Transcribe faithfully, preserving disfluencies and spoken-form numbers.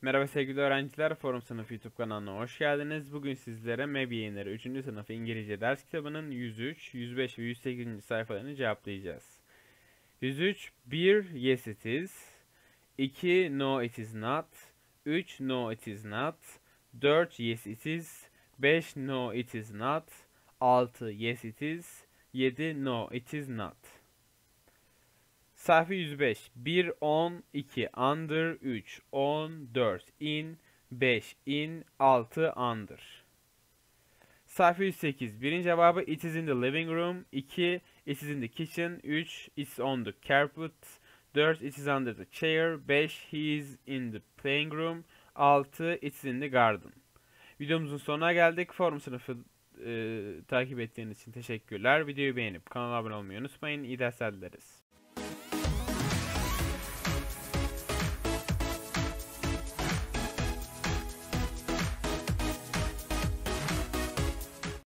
Merhaba sevgili öğrenciler, Forum Sınıfı YouTube kanalına hoş geldiniz. Bugün sizlere MEB yayınları üçüncü sınıf İngilizce ders kitabının yüz üç, yüz beş ve yüz sekizinci sayfalarını cevaplayacağız. yüz üç, bir Yes it is, iki No it is not, üç No it is not, dört Yes it is, beş No it is not, altı Yes it is, yedi No it is not. Sayfa yüz beş. bir, on, iki, under, üç, on, dört, in, beş, in, altı, under. Sayfa yüz sekiz. Birinci cevabı it is in the living room. iki, it is in the kitchen. üç, it's on the carpet. dört, it is under the chair. beş, he is in the playing room. altı, it is in the garden. Videomuzun sonuna geldik. Forum sınıfı e, takip ettiğiniz için teşekkürler. Videoyu beğenip kanala abone olmayı unutmayın. İyi dersler dileriz.